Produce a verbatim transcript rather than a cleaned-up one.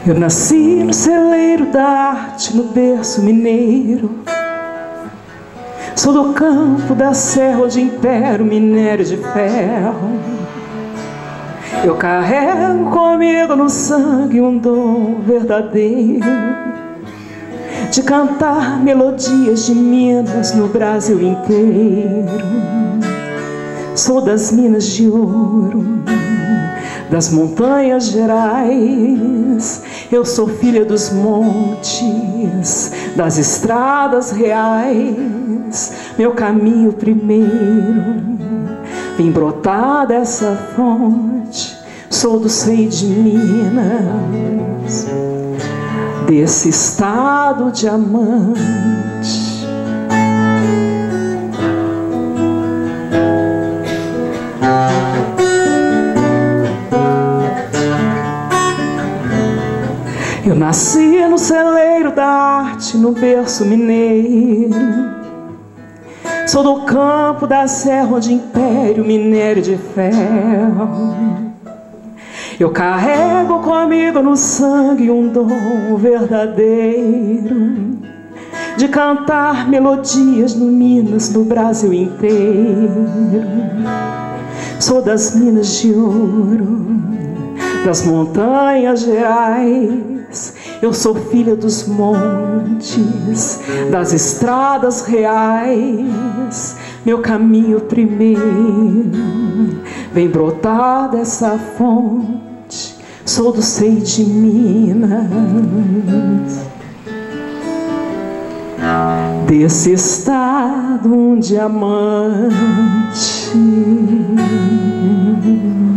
Eu nasci no celeiro da arte, no berço mineiro. Sou do campo da serra onde impera o minério de ferro. Eu carrego comigo no sangue um dom verdadeiro de cantar melodias de Minas no Brasil inteiro. Sou das Minas de Ouro, das Montanhas Gerais. Eu sou filha dos montes, das estradas reais. Meu caminho primeiro vem brotar dessa fonte. Sou do seio de Minas, desse estado diamante. Eu nasci no celeiro da arte, no berço mineiro. Sou do campo da serra onde impera o minério de ferro. Eu carrego comigo no sangue um dom verdadeiro de cantar melodias no Minas, no Brasil inteiro. Sou das Minas de Ouro, das Montanhas Gerais. Eu sou filha dos montes, das estradas reais. Meu caminho primeiro vem brotar dessa fonte. Sou do seio de Minas, desse estado um diamante.